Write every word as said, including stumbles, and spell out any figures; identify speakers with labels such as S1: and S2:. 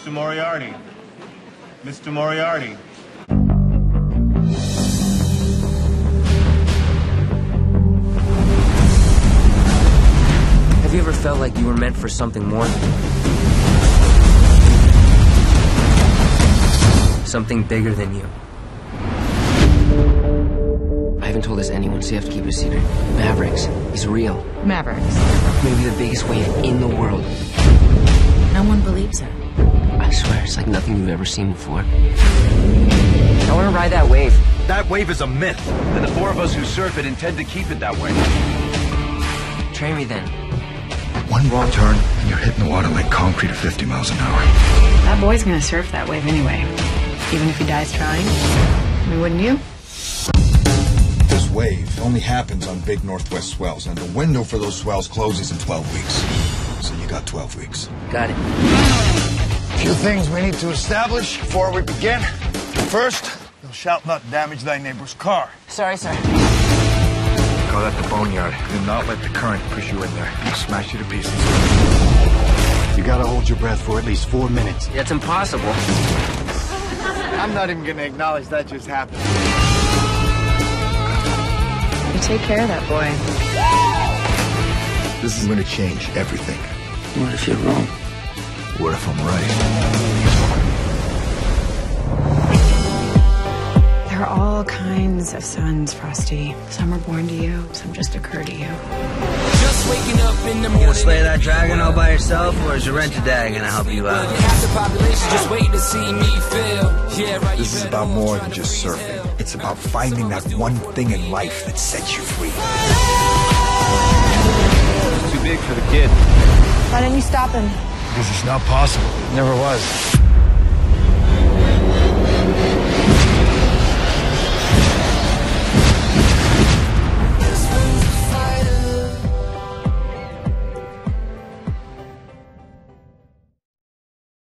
S1: Mister Moriarty. Mister Moriarty.
S2: Have you ever felt like you were meant for something more? Something bigger than you? I haven't told this to anyone, so you have to keep it a secret. Mavericks is real.
S3: Mavericks?
S2: Maybe the biggest wave in the world.
S3: No one believes it.
S2: I swear, it's like nothing you've ever seen before. I want to ride that wave.
S4: That wave is a myth, and the four of us who surf it intend to keep it that way.
S2: Train me then.
S5: One wrong turn, and you're hitting the water like concrete at fifty miles an hour.
S3: That boy's gonna surf that wave anyway. Even if he dies trying. I mean, wouldn't you?
S5: This wave only happens on big northwest swells, and the window for those swells closes in twelve weeks. So you got twelve weeks.
S2: Got it.
S5: A few things we need to establish before we begin. First, thou shalt not damage thy neighbor's car.
S2: Sorry, sir.
S5: Call that the boneyard. Do not let the current push you in there. It'll smash you to pieces. You gotta hold your breath for at least four minutes.
S2: That's impossible.
S5: I'm not even gonna acknowledge that just happened.
S3: You take care of that boy.
S5: This is gonna change everything.
S2: What if you're wrong?
S5: What if I'm right?
S3: There are all kinds of suns, Frosty. Some are born to you, some just occur to you.
S6: Just waking up in the morning.
S7: You gonna slay that dragon all by yourself, or is your rent-a dad gonna help you out?
S6: Half the population just waiting to see me fail. Yeah, right.
S5: This is about more than just surfing. It's about finding that one thing in life that sets you free.
S4: Too big for the kid.
S3: Why didn't you stop him?
S5: Because it's not possible. It never was.